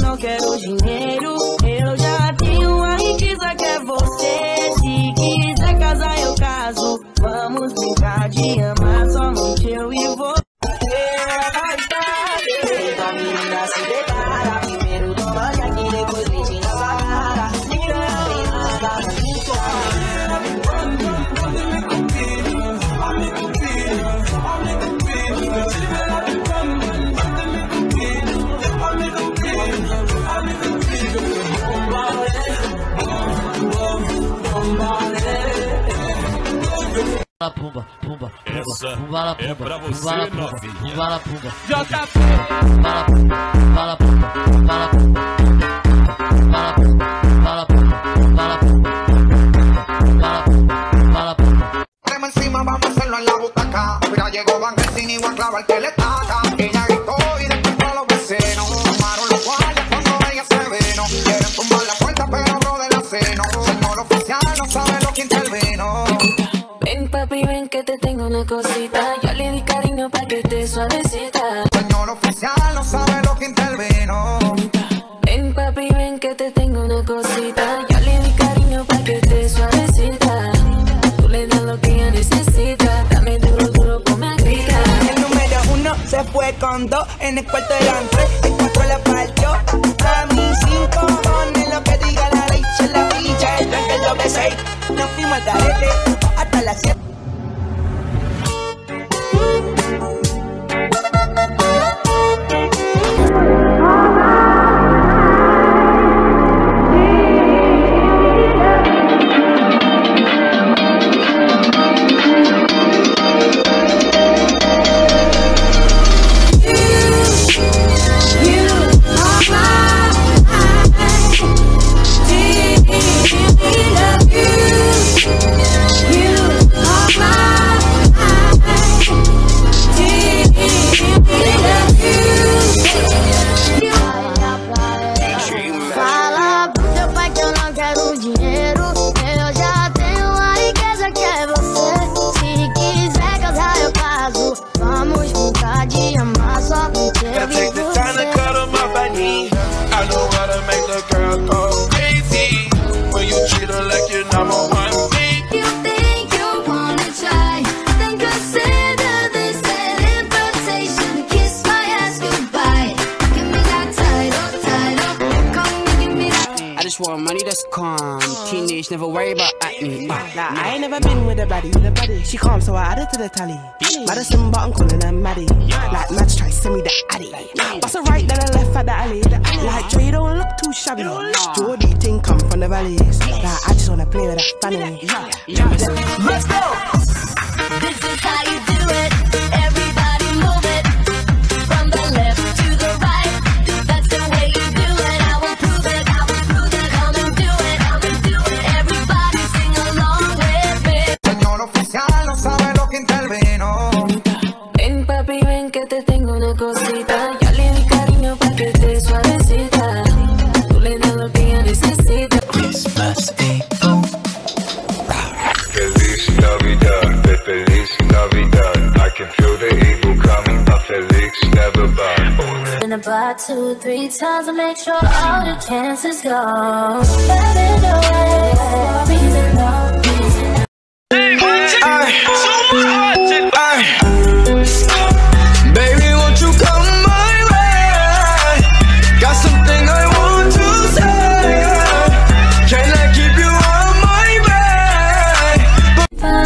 não quero dinheiro. Eu já tenho uma riqueza que é você. Se quiser casar eu caso. Vamos brincar de amar somente eu e você. A menina se prepara. Primeiro toma aqui, depois beijinho na sua cara. Pumba, pumba, essa pumba, é pra você, novinha. pumba, pumba, JP. pumba, pumba, pumba, Rema encima, vamos a hacerlo en la butaca. Mira, llegó Van Helsing y va a clavar que le taca. Ella gritó y despertó a los vecinos. Tomaron los guardias cuando ella se vino. Quieren tumbar la puerta, pero bro de la seno. Señor oficial no sabe lo que intervino. Ven papi, ven que te tengo una cosita. Yo le di cariño pa' que esté suavecita. Señor oficial no sabe lo que intervino. Ven papi, ven que te tengo una cosita. Yo le di cariño pa' que esté suavecita. Tú le das lo que ella necesita. Dame duro, duro, ponme a gritar. El número 1 se fue con 2. En el cuarto eran 3, el 4 la partió. A mí 5 cojones, lo que diga la ley. Se la ficha, el tranque, el doble 6. Nos fuimos al garete hasta las 7. Want money that's calm. Teenage, never worry about acne. Nah, I ain't never been with a baddie. She calm, so I add her to the tally. Madison, but I'm calling her Maddie. Like Mads try to send me the addy. Bust a right, then I left at the alley. Like Dre don't look too shabby. Jordy ting come from the valleys. Like I just wanna play with that family. Let's go! This is how you do it. Everybody move it. From the left to the right. That's the way you do it. I will prove it. I will prove it. Come and do it. Come and do it. Everybody sing along with me. Señor oficial no sabe lo que intervino. Ven papi, ven que te tengo una cosita. Yo le di cariño pa' que esté suavecita. Tú le das lo que ella necesita. Despacito. Feliz Navidad, Feliz Navidad. I can feel the evil coming, but Felix never buy. In about 2, 3 times to make sure all the chances go. Better know it. Reason no reason. Baby, won't you come my way? Got something I want to say. Can I keep you on my way?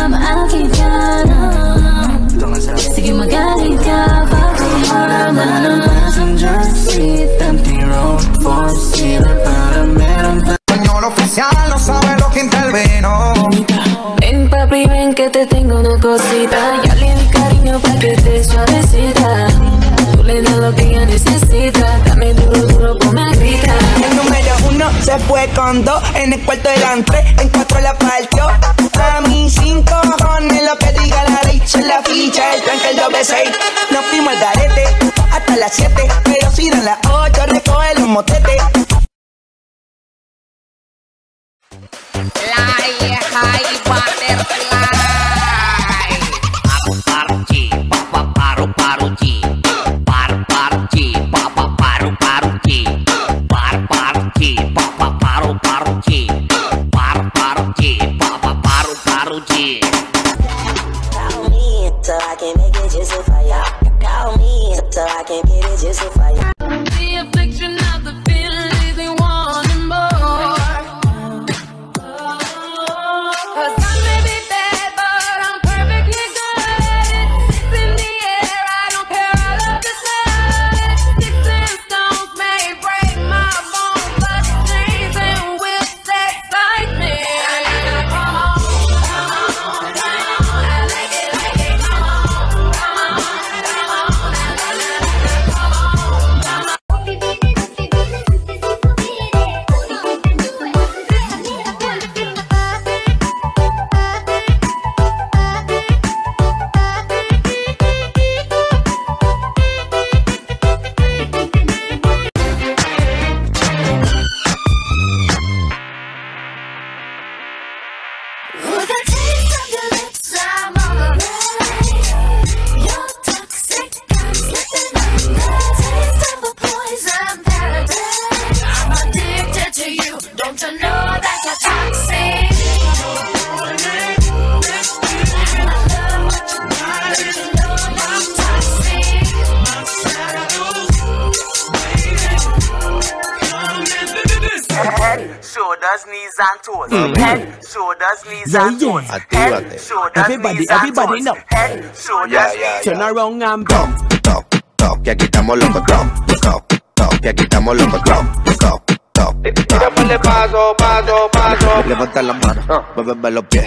Sige magalit ka, pag-iwan na Passenger seat, empty road, 4-seater, para meron. Señor oficial no sabe lo que intervino. Ven papi, ven que te tengo una cosita. Yo le di cariño pa' que esté suavecita. Tú le das lo que ella necesita. Dame duro, duro, ponme a gritar. El número 1 se fue con 2. En el cuarto eran 3, en 4 la partió. A mí 5 cojones, lo que diga la ley. Se la ficha, el tranque, el doble 6. Nos fuimos al garete hasta las 7. Pero si dan las 8, recoge los motetes. edges of fire. The affliction of the feeling leaves me wanting more. 'Cause I may be bad, but I'm perfectly good. It's in the air, I don't care, I love to smell it. Sticks and stones may break my bones, but chains and whips excite me. Come on, I like it, come on, With a taste of your lips, I'm on the ride. You're toxic, I'm slipping under. Taste of a poison paradise. I'm addicted to you. Don't you know that you're toxic? And I love what you do. Don't you know you're toxic? Head, shoulders, knees and toes. Head, shoulders, knees and toes. Head, shoulders, Everybody, knees and everybody toes. know. Head, shoulders, knees. Turn around and bump. Top, que aquí estamos locos, top, que aquí estamos locos, top. Tíramele paso, paso, paso. Levanta la mano, muéveme los pies.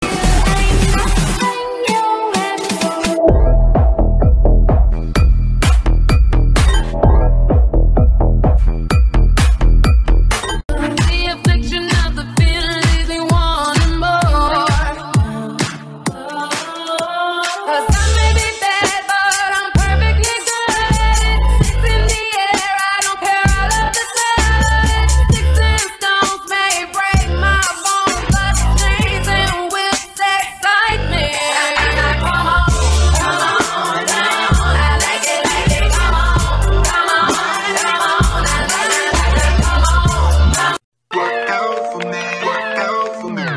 the affliction of the feeling leaves me wanting more. 'Cause I may be bad, but I'm perfectly good. It's in the air, I don't care, I love to smell it. Sticks and stones may break my bones, but chains and whips excite me. Come on, I like it, come on, come on, Work out for me, work out for me.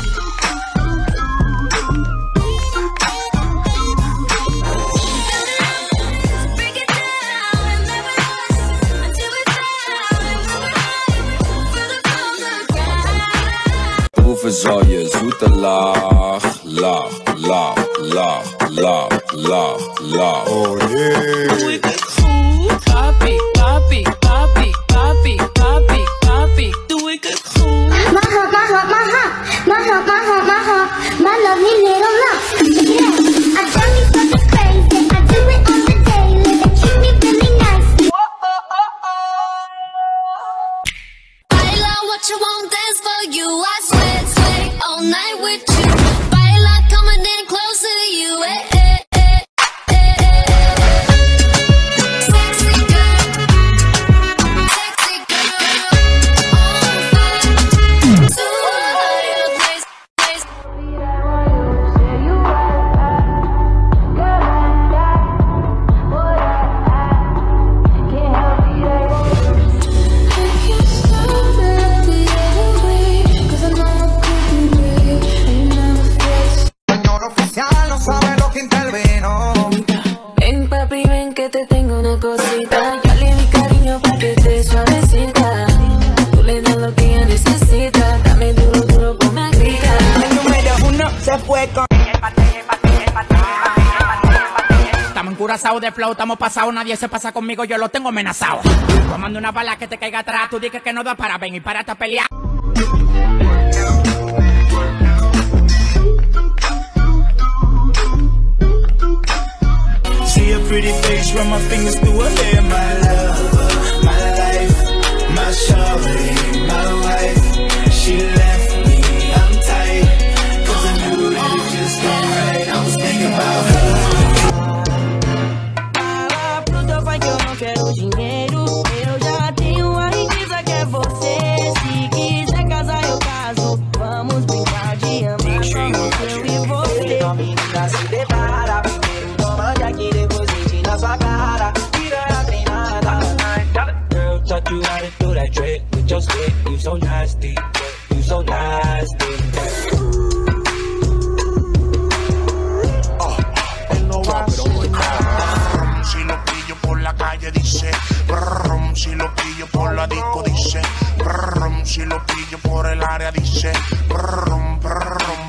Break it down and never less until it's down and never right. Feel the cold again. Proef is al je zoete laag, laag, laag, laag, laag, laag, laag. Oh nee. Papi, papi, papi, papi, papi, papi. Doe ik het goed? My lovely little love. Yeah, I tell me something crazy. I do it on the daily. They treat me really nice. Baila what you want, dance for you. I sweat all night with you. Baila coming in closer to you. Sexy girl, on fire. To a higher place. Señor oficial no sabe lo que intervino. Ven papi, ven que te tengo una cosita. Yo le di cariño pa' que esté suavecita. Tú le das lo que ella necesita. Dame duro, duro, ponme a gritar. El número 1 se fue con. Estamos encurazados de flow, estamos pasados, nadie se pasa conmigo, yo lo tengo amenazado. Tomando una bala que te caiga atrás, tú dices que no da para ven y para esta pelea. See a pretty face, run my fingers through her hair, my love, my life, my shawty, my wife. She left me, I'm tight, 'cause I knew that it just ain't right. I was thinking about her. Tudo vai que eu não quero dinheiro. Eu já tenho a riqueza que é você. Se quiser casar, eu caso. Vamos brincar de amar. Vamos eu e você. Então, menina, se prepara. Primeiro toma de aqui, depois enche na sua cara. Vira a treinada. Girl, taught you how to do that trick with your stick. You so nasty, you so nasty. Si lo pillo por la calle, dice por el área dice brum, brum,